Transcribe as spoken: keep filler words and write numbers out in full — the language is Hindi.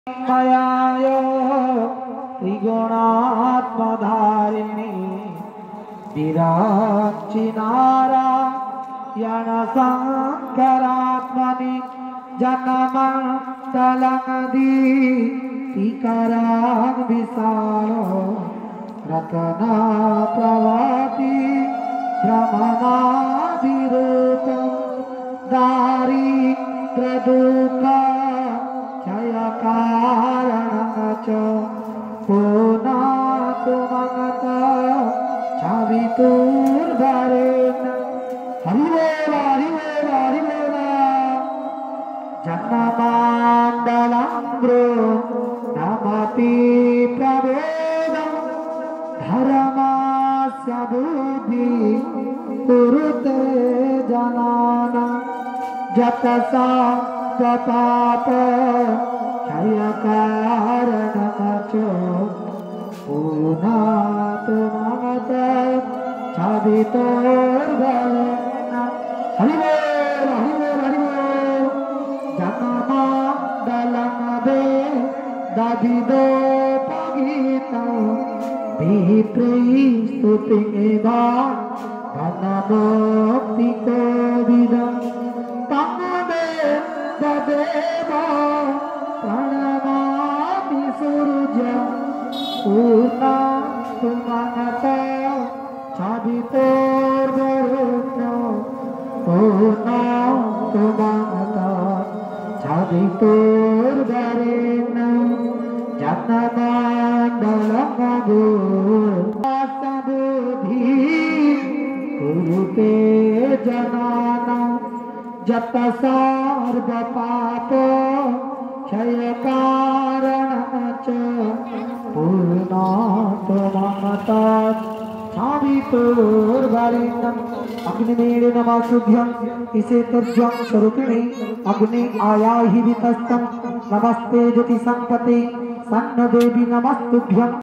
मयाय त्रिगुणात्मधारिणी विराचिनारायण शंकरात्मनि जन्मण्डलमदीतिकरां विशालो रतना प्रभाति भ्रमणाधिरूपं दारिद्र्यदुःख क्षयकारणं च पुनातु ममत छवितुर्भरेण हरिवोल हरिवोल हरिवोल जन्ममण्डलं नमति प्रभेदं धर्मस्य बुद्धि कुरुते जनानां जतसा पाप क्षयकारणं च पुनातु ममत छवितुर्भरेण हरिवोल हरिवोल हरिवोल जन्ममण्डलमदे दधिदोपगीतं विप्रैः स्तुतिमेवा धनमोक्तिकोविदं तदेव प्रणमामि सूर्यं पूर्णातु ममत छवितुर्भरेण पूर्णातु ममत छवितुर्भरेण जन्ममण्डलमदो बुद्धि कुरुते जनानां जत सर्वपाप क्षयकारणं च पुनातु ममत छवितुर्भरेण अग्निमेण नमस्तुभ्यं इसे तर्ज्यं स्वरूपिणे अग्नि आयाहि वितस्तं नमस्ते ज्योतिसंपते सन्न देवी नमस्तुभ्यं।